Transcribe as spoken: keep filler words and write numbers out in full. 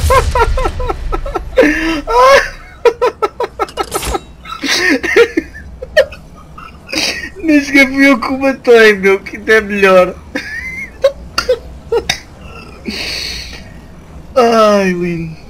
Nem sequer fui eu que o matei, meu, que ainda é melhor. Ai, lindo.